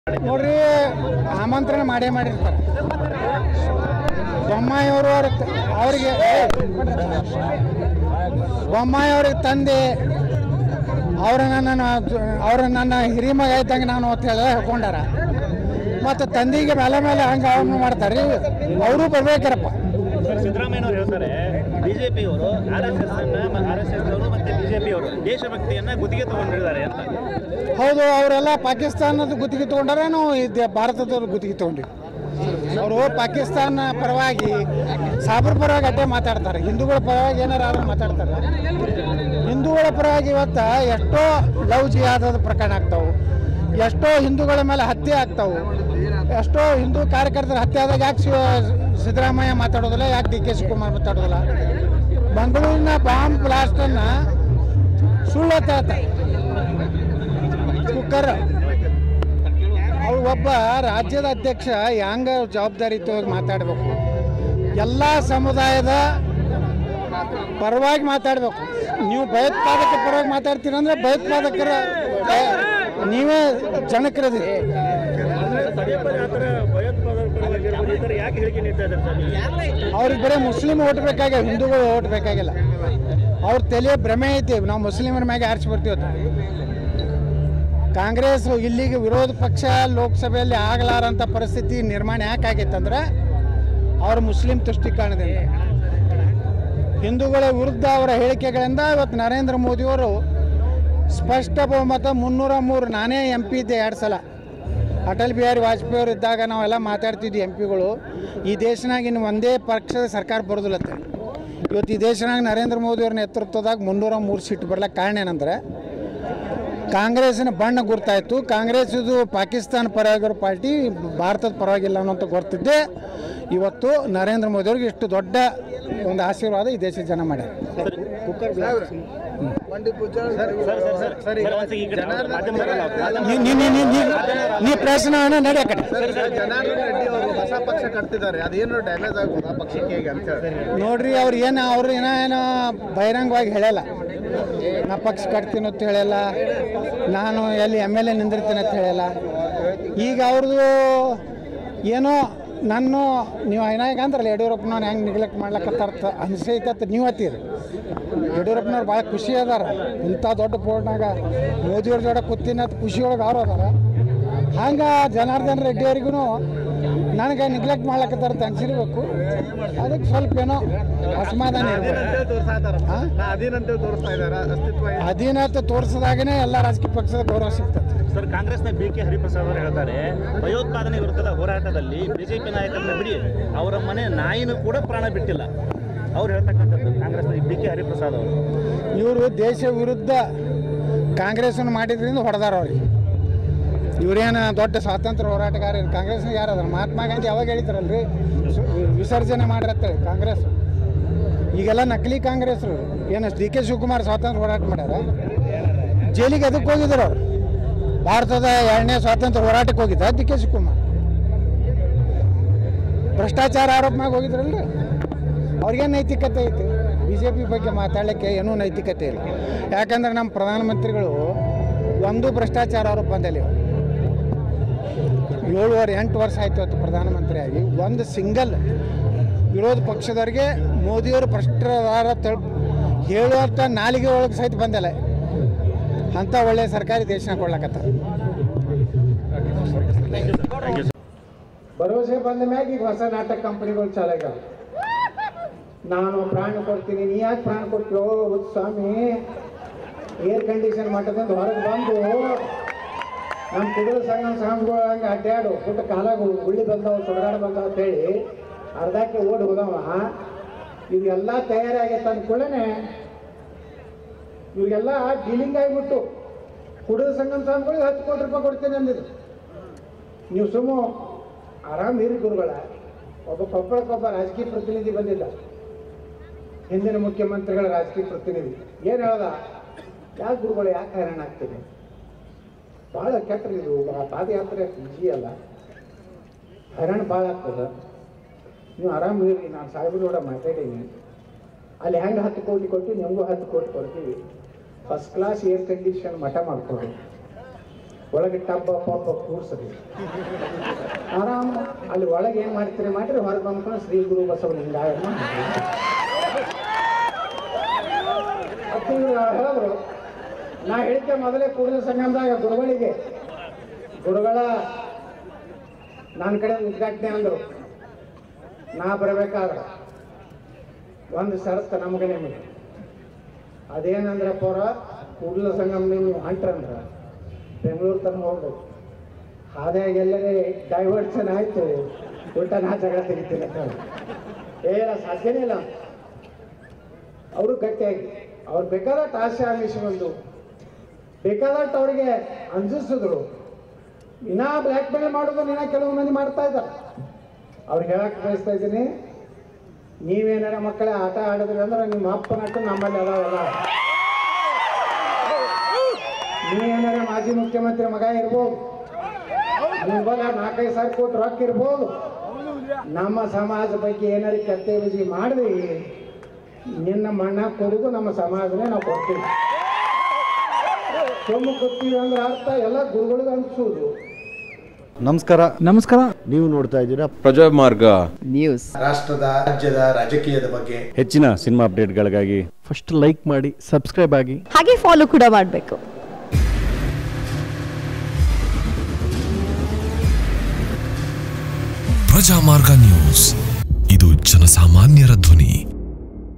ನೋಡ್ರಿ ಆಮಂತ್ರಣ ಮಾಡಿರ್ತಾರೆ ಬೊಮ್ಮಾಯಿಯವರು ಅವರಿಗೆ ಬೊಮ್ಮಾಯಿಯವ್ರಿಗೆ ತಂದೆ ಅವ್ರ ನನ್ನ ಹಿರಿಮಗ ಇದ್ದಂಗೆ ನಾನು ಅಂತ ಹೇಳಿ ಹೇಳ್ಕೊಂಡಾರ ಮತ್ತು ತಂದೆಗೆ ಮೇಲೆ ಹಂಗೆ ಅವನು ಮಾಡ್ತಾರೆ ಅವರು ಬರ್ಬೇಕರಪ್ಪ. ಸಿದ್ದರಾಮಯ್ಯನವರು ಹೇಳ್ತಾರೆ ಬಿಜೆಪಿಯವರು RSS ಮತ್ತು ಬಿಜೆಪಿಯವರು ದೇಶಭಕ್ತಿಯನ್ನ ಗುತ್ತಿಗೆ ತಗೊಂಡಿದ್ದಾರೆ ಅಂತ. ಹೌದು, ಅವರೆಲ್ಲ ಪಾಕಿಸ್ತಾನದ ಗುತ್ತಿಗೆ ತಗೊಂಡಾರ, ನಾವು ಭಾರತದವ್ರು ಗುತ್ತಿಗೆ ತಗೊಂಡಿವಿ. ಅವರು ಪಾಕಿಸ್ತಾನ ಪರವಾಗಿ ಸಾಬರ್ ಪರವಾಗಿ ಅಡ್ಡೆ ಮಾತಾಡ್ತಾರೆ, ಹಿಂದೂಗಳ ಪರವಾಗಿ ಏನಾರು ಆದ್ರೂ ಮಾತಾಡ್ತಾರೆ. ಹಿಂದೂಗಳ ಪರವಾಗಿ ಇವತ್ತು ಎಷ್ಟೋ ಲವ್ ಜಿಹಾದದ ಪ್ರಕರಣ ಆಗ್ತಾವೆ, ಎಷ್ಟೋ ಹಿಂದೂಗಳ ಮೇಲೆ ಹತ್ಯೆ ಆಗ್ತಾವೆ, ಎಷ್ಟೋ ಹಿಂದೂ ಕಾರ್ಯಕರ್ತರ ಹತ್ಯೆ ಆದಾಗ ಯಾಕೆ ಸಿದ್ದರಾಮಯ್ಯ ಮಾತಾಡೋದಿಲ್ಲ, ಯಾಕೆ DK ಶಿವಕುಮಾರ್ ಮಾತಾಡೋದಿಲ್ಲ? ಮಂಗಳೂರಿನ ಬಾಂಬ್ ಬ್ಲಾಸ್ಟನ್ನು ಸುಳ್ಳು ಹೇಳ್ತಾರೆ ಕುಕ್ಕರ್. ಅವ್ರು ಒಬ್ಬ ರಾಜ್ಯದ ಅಧ್ಯಕ್ಷ ಹ್ಯಾಂಗ ಜವಾಬ್ದಾರಿಯುತವಾಗಿ ಮಾತಾಡಬೇಕು, ಎಲ್ಲ ಸಮುದಾಯದ ಪರವಾಗಿ ಮಾತಾಡಬೇಕು. ನೀವು ಭಯೋತ್ಪಾದಕ ಪರವಾಗಿ ಮಾತಾಡ್ತೀರಂದ್ರೆ ಭಯೋತ್ಪಾದಕರ ನೀವೇ ಜನಕರದಿ. ಅವ್ರಿಗೆ ಬರೀ ಮುಸ್ಲಿಂ ಓಟ್ ಬೇಕಾಗ್ಯಾವ, ಹಿಂದೂಗಳು ಓಟ್ ಬೇಕಾಗಿಲ್ಲ. ಅವ್ರ ತಲೆ ಭ್ರಮೆ ಐತಿ, ನಾವು ಮುಸ್ಲಿಮರ ಮ್ಯಾಗೆ ಆರಿಸಿ ಬರ್ತೀವತ್ತು. ಕಾಂಗ್ರೆಸ್ ಇಲ್ಲಿಗೆ ವಿರೋಧ ಪಕ್ಷ ಲೋಕಸಭೆಯಲ್ಲಿ ಆಗಲಾರಂಥ ಪರಿಸ್ಥಿತಿ ನಿರ್ಮಾಣ ಯಾಕೆ ಆಗೈತಂದ್ರೆ ಅವರು ಮುಸ್ಲಿಂ ತುಷ್ಟೀಕರಣದಿಂದ, ಹಿಂದೂಗಳ ವಿರುದ್ಧ ಅವರ ಹೇಳಿಕೆಗಳಿಂದ ಇವತ್ತು ನರೇಂದ್ರ ಮೋದಿಯವರು ಸ್ಪಷ್ಟ ಬಹುಮತ 303. ನಾನೇ MP ಇದ್ದೆ 2 ಸಲ. ಅಟಲ್ ಬಿಹಾರಿ ವಾಜಪೇಯಿ ಅವರು ಇದ್ದಾಗ ನಾವೆಲ್ಲ ಮಾತಾಡ್ತಿದ್ವಿ MP ಗಳು, ಈ ದೇಶನಾಗ ಇನ್ನು ಒಂದೇ ಪಕ್ಷದ ಸರ್ಕಾರ ಬರೋದಿಲ್ಲತ್ತೆ. ಇವತ್ತು ಈ ದೇಶನಾಗ ನರೇಂದ್ರ ಮೋದಿಯವ್ರ ನೇತೃತ್ವದಾಗ 303 ಸೀಟ್ ಬರ್ಲಿಕ್ಕೆ ಕಾರಣ ಏನಂದ್ರೆ ಕಾಂಗ್ರೆಸ್ಸಿನ ಬಣ್ಣ ಗುರ್ತಾಯಿತು. ಕಾಂಗ್ರೆಸ್ ಇದು ಪಾಕಿಸ್ತಾನ ಪರವಾಗಿರೋ ಪಾರ್ಟಿ, ಭಾರತದ ಪರವಾಗಿಲ್ಲ ಅನ್ನೋಂಥ ಗೊತ್ತಿದ್ದೆ. ಇವತ್ತು ನರೇಂದ್ರ ಮೋದಿಯವ್ರಿಗೆ ಇಷ್ಟು ದೊಡ್ಡ ಒಂದು ಆಶೀರ್ವಾದ ಈ ದೇಶದ ಜನ ಮಾಡ್ಯಾರ. ನೀ ಪ್ರಶ್ನೆ ನಡೆ ಕಡೆ ನೋಡ್ರಿ, ಅವ್ರು ಏನೋ ಬಹಿರಂಗವಾಗಿ ಹೇಳಲ್ಲ. ನಾ ಪಕ್ಷ ಕಟ್ತೀನಿ ಅಂತ ಹೇಳಲ್ಲ, ನಾನು ಎಲ್ಲಿ MLA ನಿಂದಿರ್ತೀನಿ ಅಂತ ಹೇಳಲ್ಲ. ಈಗ ಅವ್ರದ್ದು ಏನೋ ನೀವು ಏನಾಗ ಅಂದ್ರಲ್ಲ ಯಡಿಯೂರಪ್ಪನವ್ರು ಹೆಂಗೆ ನಿಗ್ಲೆಕ್ಟ್ ಮಾಡ್ಲಕ್ಕತ್ತ ಅನಿಸೈತತ್ ನೀವು ಹತ್ತೀರಿ. ಯಡಿಯೂರಪ್ಪನವ್ರು ಭಾಳ ಖುಷಿ ಅದಾರ, ಇಂಥ ದೊಡ್ಡ ಬೋರ್ಡ್ನಾಗ ಮೋದಿಯವ್ರ ಜೋಡ ಕೂತಿನತ್ ಖುಷಿಯೊಳಗೆ ಅವ್ರು ಅದಾರ. ಹಂಗೆ ಜನಾರ್ದನ್ ರೆಡ್ಡಿ ಅವ್ರಿಗೂ ನನಗೆ ನಿಗ್ಲೆಕ್ಟ್ ಮಾಡ್ಲಕ್ಕತ್ತಾರ ಅಂತ ಅನ್ಸಿರ್ಬೇಕು. ಅದಕ್ಕೆ ಸ್ವಲ್ಪ ಏನೋ ಅಸಮಾಧಾನ ಅಧೀನತೆ ತೋರಿಸಿದಾಗನೇ ಎಲ್ಲ ರಾಜಕೀಯ ಪಕ್ಷದ ಗೌರವ ಸಿಗ್ತದೆ. ಸರ್, ಕಾಂಗ್ರೆಸ್ನ BK ಹರಿಪ್ರಸಾದ್ ಅವರು ಹೇಳ್ತಾರೆ ಭಯೋತ್ಪಾದನೆ ವಿರುದ್ಧದ ಹೋರಾಟದಲ್ಲಿ BJP ನಾಯಕರನ್ನ ಬಿಡಿ, ಅವರ ಮನೆ ನಾಯಿನೂ ಕೂಡ ಪ್ರಾಣ ಬಿಟ್ಟಿಲ್ಲ. ಅವ್ರು ಹೇಳ್ತಕ್ಕಂಥದ್ದು ಕಾಂಗ್ರೆಸ್ನ BK ಹರಿಪ್ರಸಾದ್ ಅವರು. ಇವರು ದೇಶ ವಿರುದ್ಧ ಕಾಂಗ್ರೆಸ್ಸನ್ನು ಮಾಡಿದ್ರಿಂದ ಹೊಡೆದಾರ ಅವ್ರಿಗೆ. ಇವರೇನು ದೊಡ್ಡ ಸ್ವಾತಂತ್ರ್ಯ ಹೋರಾಟಗಾರ ಕಾಂಗ್ರೆಸ್ನಾಗ ಯಾರು ಅದಾರ? ಮಹಾತ್ಮ ಗಾಂಧಿ ಯಾವಾಗ ಹೇಳಿದ್ರಲ್ರಿ ವಿಸರ್ಜನೆ ಮಾಡಿರತ್ತೇಳಿ ಕಾಂಗ್ರೆಸ್. ಈಗೆಲ್ಲ ನಕಲಿ ಕಾಂಗ್ರೆಸ್ರು. ಏನು DK ಶಿವಕುಮಾರ್ ಸ್ವಾತಂತ್ರ್ಯ ಹೋರಾಟ ಮಾಡ್ಯಾರ, ಜೈಲಿಗೆ ಅದಕ್ಕೆ ಹೋಗಿದ್ರು ಅವರು. ಭಾರತದ 2ನೇ ಸ್ವಾತಂತ್ರ್ಯ ಹೋರಾಟಕ್ಕೆ ಹೋಗಿದ್ದ DK ಶಿವಕುಮಾರ್. ಭ್ರಷ್ಟಾಚಾರ ಆರೋಪ ಮ್ಯಾಗ ಹೋಗಿದ್ರಲ್ರಿ. ಅವ್ರಿಗೇನು ನೈತಿಕತೆ ಐತಿ? BJP ಬಗ್ಗೆ ಮಾತಾಡಲಿಕ್ಕೆ ಏನೂ ನೈತಿಕತೆ ಇಲ್ಲ. ಯಾಕಂದ್ರೆ ನಮ್ಮ ಪ್ರಧಾನಮಂತ್ರಿಗಳು ಒಂದು ಭ್ರಷ್ಟಾಚಾರ ಆರೋಪ ಬಂದಲ್ಲಿ 7-8 ವರ್ಷ ಆಯಿತು ಅವತ್ತು ಪ್ರಧಾನಮಂತ್ರಿಯಾಗಿ. ಒಂದು ಸಿಂಗಲ್ ವಿರೋಧ ಪಕ್ಷದವ್ರಿಗೆ ಮೋದಿಯವರು ಭ್ರಷ್ಟರಾದ ಹೇಳುವಂಥ ನಾಲಿಗೆ ಒಳಗೆ ಸಹಿತ ಬಂದಲ್ಲ. ಅಂಥ ಒಳ್ಳೆಯ ಸರ್ಕಾರಿ ದೇಶನ ಕೊಡ್ಲಕತ್ತ. ಭರವಸೆ ಬಂದ ಮ್ಯಾಗ ಈಗ ಹೊಸ ನಾಟಕ ಕಂಪನಿಗಳು ಚಾಲಾಗ್ಯಾವ. ನಾನು ಪ್ರಾಣ ಕೊಡ್ತೀನಿ, ನೀ ಯಾಕೆ ಪ್ರಾಣ ಕೊಡ್ತೀವೋ ಸ್ವಾಮಿ? ಏರ್ ಕಂಡೀಷನ್ ಮಟ್ಟದಿಂದ ಹೊರಗೆ ಬಂದು ನಮ್ಮ ಕುದುರೆ ಸಂಘಗಳು ಹಂಗೆ ಅಡ್ಡಾಡು ಪುಟ್ಟ ಕಾಲಾಗ ಗುಳ್ಳಿ ಬಂದವು, ಸುಡಗಾಡು ಬಂದವು ಅಂತೇಳಿ ಅರ್ಧಕ್ಕೆ ಓಡಿ ಹೋದವ. ಇದೆಲ್ಲ ತಯಾರಾಗೈತೆ ಅಂದ್ಕೊಳ್ಳೇ ಇವ್ರಿಗೆಲ್ಲ ಡೀಲಿಂಗ್ ಆಗಿಬಿಟ್ಟು ಕುಡಿದ ಸಂಘಗಳಿಗೆ 10 ಕೋಟಿ ರೂಪಾಯಿ ಕೊಡ್ತೀನಿ ಅಂದಿದ್ರು. ನೀವು ಸುಮ್ಮ ಆರಾಮ್ ಇರಿ ಗುರುಗಳ. ಒಬ್ಬ ಕೊಪ್ಪಳಕ್ಕೊಬ್ಬ ರಾಜಕೀಯ ಪ್ರತಿನಿಧಿ ಬಂದಿದ್ದ, ಹಿಂದಿನ ಮುಖ್ಯಮಂತ್ರಿಗಳ ರಾಜಕೀಯ ಪ್ರತಿನಿಧಿ. ಏನು ಹೇಳ್ದ? ಯಾಕೆ ಗುರುಗಳು ಯಾಕೆ ಹೈರಾಣ ಆಗ್ತದೆ? ಭಾಳ ಕೆಟ್ಟರು ಇದು. ಪಾದಯಾತ್ರೆ ಈಜಿ ಅಲ್ಲ, ಹೈರಾಣ ಭಾಳ ಆಗ್ತದೆ. ನೀವು ಆರಾಮ್ ಇರಿ, ನಾನು ಸಾಹೇಬ್ರ ಮಾತಾಡೀನಿ. ಅಲ್ಲಿ ಹೆಂಗೆ 10 ಕೋಟಿ ಕೊಟ್ಟು ನಿಮಗೂ 10 ಕೋಟಿ ಕೊಡ್ತೀವಿ. ಫಸ್ಟ್ ಕ್ಲಾಸ್ ಏರ್ ಕಂಡೀಷನ್ ಮಠ ಮಾಡ್ಕೊಡಿ. ಒಳಗೆ ಟಬ್ಬ ಪಬ್ಬ ಕೂರ್ಸ್ರಿ, ಆರಾಮ ಅಲ್ಲಿ ಒಳಗೆ ಏನು ಮಾಡ್ತೀರಿ ಮಾಡಿರಿ, ಹೊರಗೆ ಬಂದ್ಕೊಂಡು ಶ್ರೀ ಗುರು ಬಸವಲಿಂಗಾಯ ಹೇಳಿದ್ರು. ನಾ ಹೇಳಿಕೆ ಮೊದಲೇ ಕೂಡಲ ಸಂಗಮದಾಗ ಗುರುಗಳ ನನ್ನ ಕಡೆ ಉದ್ಘಾಟನೆ ಅಂದರು. ನಾ ಬರಬೇಕಾದ್ರೆ ಒಂದು ಷರತ್ತು ನಮಗೆ ನಿಮಗೆ, ಅದೇನಂದ್ರಪ್ಪ ಅವರ ಕೂಡಲ ಸಂಗಮ ನೀವು ಹೊಂಟ್ರಂದ್ರೆ ಬೆಂಗಳೂರು ತನಕ ಹೋಗ್ಬೇಕು, ಹಾದಿಯಾಗಿ ಎಲ್ಲರೇ ಡೈವರ್ಷನ್ ಆಯಿತು, ಉಲ್ಟಾ ನಾ ಜಗಳ ತೆಗಿತೀನಿ ಅಂತ ಸಾಧ್ಯನೇ ಇಲ್ಲ. ಅವರು ಗಟ್ಟಿಯಾಗಿ ಅವ್ರು ಬೇಕಾದಟ್ಟು ಆಸೆ ಆಮಿಷ ಬಂದು ಬೇಕಾದಟ್ಟು ಅವರಿಗೆ ಅಂಜಿಸಿದ್ರು. ಇನ್ನ ಬ್ಲ್ಯಾಕ್ ಮೇಲ್ ಮಾಡೋದು ನಿನ್ನ ಕೆಲವು ಮಂದಿ ಮಾಡ್ತಾ ಇದ್ದಾರೆ. ಅವ್ರಿಗೆ ಹೇಳಕ್ಕೆ ಬಯಸ್ತಾ ಇದ್ದೀನಿ, ನೀವೇನಾರ ಮಕ್ಕಳೇ ಆಟ ಆಡಿದ್ರಿ ಅಂದ್ರೆ ನಿಮ್ಮ ಅಪ್ಪನಟ್ಟು ನಮ್ಮಲ್ಲಿ ಅದಾವಲ್ಲ. ನೀವೇನಾರ ಮಾಜಿ ಮುಖ್ಯಮಂತ್ರಿ ಮಗ ಇರ್ಬೋದು, ನಿಮ್ಮಲ್ಲ 4-5 ಕೋಟಿ ರೊಕ್ಕ ಇರ್ಬೋದು, ನಮ್ಮ ಸಮಾಜ ಬಗ್ಗೆ ಏನಾರ ಕೆಟ್ಟ ವಿಜಿ ಮಾಡಿದ್ರಿ ನಿನ್ನ ಮಣ್ಣ ಕೊಡುದು ನಮ್ಮ ಸಮಾಜನೇ ನಾವು ಕೊಡ್ತೀವಿ. ಸೋಮ ಕೊಡ್ತೀವಿ ಅಂದ್ರೆ ಅರ್ಥ ಎಲ್ಲ ಗುರುಗಳಿಗೆ ಅನ್ಸೋದು. ನಮಸ್ಕಾರ. ನೀವು ನೋಡ್ತಾ ಇದ್ದೀರಾ ಪ್ರಜಾಮಾರ್ಗ ನ್ಯೂಸ್. ರಾಷ್ಟ್ರದ ರಾಜ್ಯದ ರಾಜಕೀಯದ ಬಗ್ಗೆ ಹೆಚ್ಚಿನ ಸಿನಿಮಾ ಅಪ್ಡೇಟ್ಗಳಿಗಾಗಿ ಫಸ್ಟ್ ಲೈಕ್ ಮಾಡಿ, ಸಬ್ಸ್ಕ್ರೈಬ್ ಆಗಿ, ಹಾಗೆ ಫಾಲೋ ಕೂಡ ಮಾಡಬೇಕು. ಪ್ರಜಾಮಾರ್ಗ ನ್ಯೂಸ್, ಇದು ಜನಸಾಮಾನ್ಯರ ಧ್ವನಿ.